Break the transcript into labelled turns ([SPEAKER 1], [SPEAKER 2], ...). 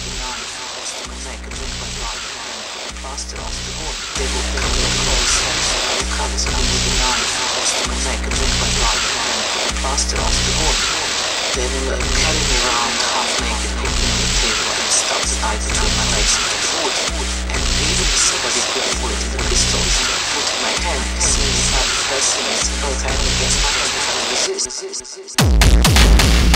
[SPEAKER 1] the knife, crossed my neck, I drink my blood, then put it faster off the horn. They will come your close, I will cut me with the knife, crossed my neck, I drink my blood, then put it faster off the horn. They will carry me around, half naked, put me on the table, and stuck the knife between my legs into the wood. And even if somebody put a bullet in the pistol, put in my hand, seeing if I'm pressing it, both hand against my hand if I resist.